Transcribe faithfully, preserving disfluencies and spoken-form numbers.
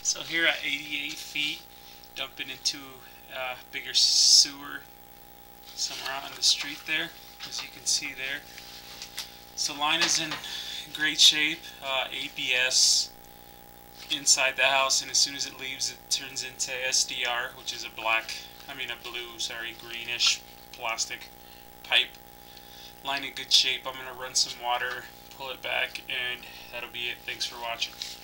So here at eighty-eight feet, dumping into a bigger sewer somewhere out on the street there, as you can see there. So line is in great shape, uh, A B S inside the house, and as soon as it leaves it turns into S D R, which is a black, I mean a blue, sorry, greenish plastic pipe. Line in good shape. I'm going to run some water, pull it back, and that'll be it. Thanks for watching.